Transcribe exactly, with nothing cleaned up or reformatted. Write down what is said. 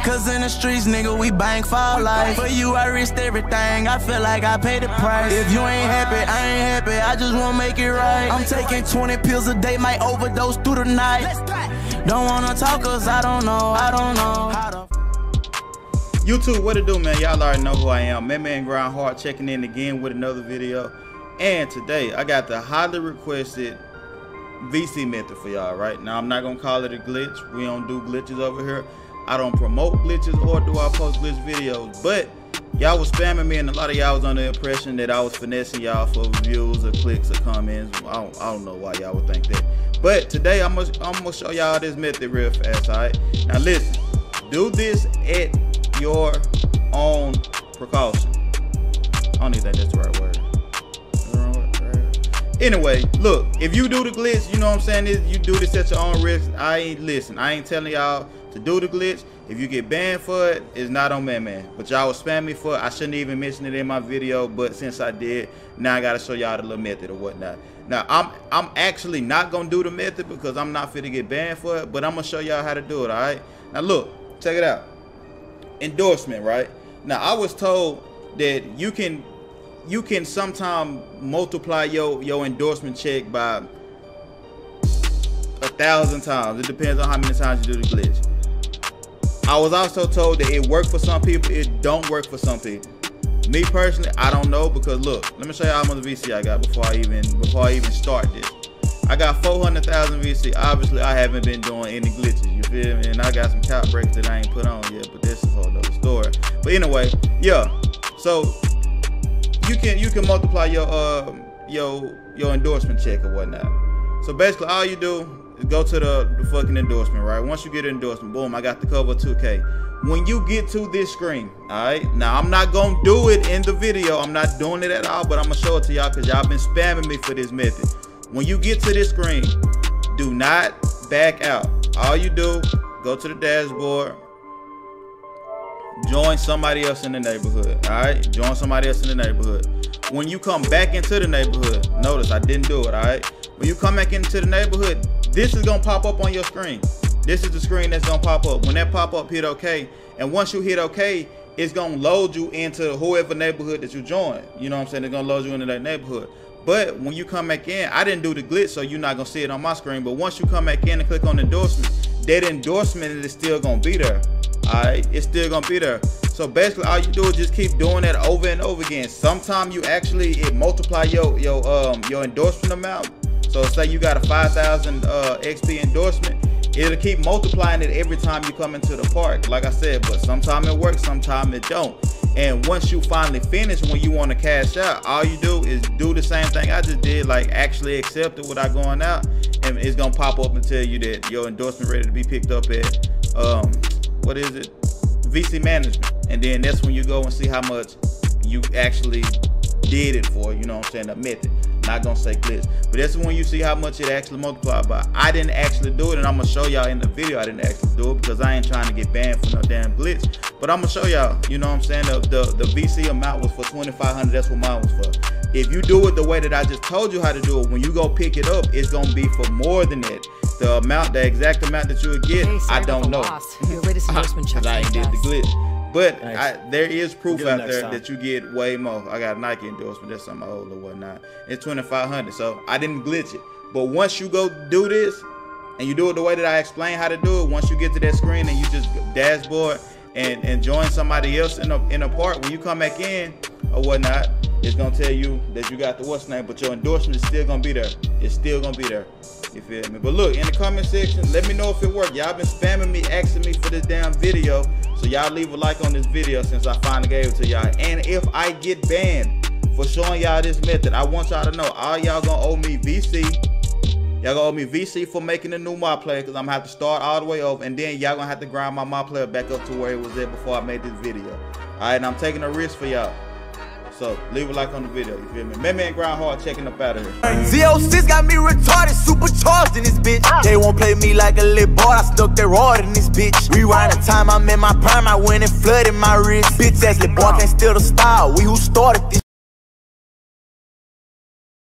Cause in the streets, nigga, we bang for life. For you, I risked everything. I feel like I paid the price. If you ain't happy, I ain't happy. I just wanna make it right. I'm taking twenty pills a day, might overdose through the night. Don't wanna talk cause I don't know, I don't know how to. YouTube, what it do, man? Y'all already know who I am. Man Man Grind Hard, checking in again with another video. And today, I got the highly requested V C method for y'all, right? Now, I'm not gonna call it a glitch. We don't do glitches over here. I don't promote glitches or do I post glitch videos. But y'all was spamming me, and a lot of y'all was under the impression that I was finessing y'all for views or clicks or comments. I don't, I don't know why y'all would think that. But today, I'm gonna, I'm gonna show y'all this method real fast, all right? Now, listen. Do this at your own precaution. I don't even think that's the right word. Anyway, look, if you do the glitch, you know what I'm saying, is you do this at your own risk. I ain't listen, I ain't telling y'all to do the glitch. If you get banned for it, it's not on Man Man. But y'all was spamming me for it. I shouldn't even mention it in my video, but since I did, now I gotta show y'all the little method or whatnot. Now I'm I'm actually not gonna do the method because I'm not fit to get banned for it, but I'm gonna show y'all how to do it, alright? Now look, check it out. Endorsement, right? Now I was told that you can you can sometime multiply your your endorsement check by a thousand times. It depends on how many times you do the glitch. I was also told that it worked for some people, it don't work for some people. Me personally, I don't know, because look, let me show you how much V C I got before I even before I even start this. I got four hundred thousand V C. Obviously, I haven't been doing any glitches, you feel me? And I got some cap breaks that I ain't put on yet, but this is a whole other story. But anyway, yeah. So you can you can multiply your uh your your endorsement check or whatnot. So basically, all you do is go to the, the fucking endorsement, right? Once you get an endorsement, boom, I got the cover two K. When you get to this screen, all right? Now, I'm not gonna do it in the video. I'm not doing it at all, but I'm gonna show it to y'all because y'all been spamming me for this method. When you get to this screen, do not back out. All you do, go to the dashboard, join somebody else in the neighborhood, all right? Join somebody else in the neighborhood. When you come back into the neighborhood, notice I didn't do it, all right? When you come back into the neighborhood, this is gonna pop up on your screen. This is the screen that's gonna pop up. When that pop up, hit okay. And once you hit okay, it's gonna load you into whoever neighborhood that you join. You know what I'm saying? It's gonna load you into that neighborhood. But when you come back in, I didn't do the glitch, so you're not gonna see it on my screen. But once you come back in and click on endorsement, that endorsement is still gonna be there. All right, it's still gonna be there. So basically, all you do is just keep doing that over and over again. Sometimes you actually it multiply your your um your endorsement amount. So say you got a five thousand uh, X P endorsement, it'll keep multiplying it every time you come into the park. Like I said, but sometimes it works, sometimes it don't. And once you finally finish, when you want to cash out, all you do is do the same thing I just did, like actually accept it without going out, and it's gonna pop up and tell you that your endorsement ready to be picked up at um what is it, V C management. And then that's when you go and see how much you actually did it for, you know what I'm saying, a method. Not gonna say glitch, but that's when you see how much it actually multiplied by. I didn't actually do it, and I'm gonna show y'all in the video I didn't actually do it because I ain't trying to get banned for no damn glitch. But I'm gonna show y'all, you know what I'm saying, the, the, the V C amount was for twenty-five hundred, that's what mine was for. If you do it the way that I just told you how to do it, when you go pick it up, it's gonna be for more than that. The amount, the exact amount that you would get, hey, I don't know. Your latest endorsement check. I ain't did the glitch. But nice. I, there is proof out there time. that you get way more. I got a Nike endorsement. That's something old or whatnot. It's twenty-five hundred. So I didn't glitch it. But once you go do this and you do it the way that I explained how to do it, once you get to that screen and you just dashboard and, and join somebody else in a, in a part, when you come back in or whatnot, it's going to tell you that you got the what's name, but your endorsement is still going to be there. It's still going to be there. You feel me? But look, in the comment section, let me know if it worked. Y'all been spamming me, asking me for this damn video. So y'all leave a like on this video since I finally gave it to y'all. And if I get banned for showing y'all this method, I want y'all to know all y'all gonna owe me V C. Y'all gonna owe me V C for making a new mod player, because I'm gonna have to start all the way over. And then y'all gonna have to grind my mod player back up to where it was at before I made this video. Alright, and I'm taking a risk for y'all. So leave a like on the video, you feel me? Man Man Grind Hard checking up out of here. Z oh six got me retarded, supercharged in this bitch. They won't play me like a little boy, I stuck that rod in this bitch. Rewind the time I'm in my prime, I went and flooded my wrist. Bitch ass little boy can't steal the style, we who started this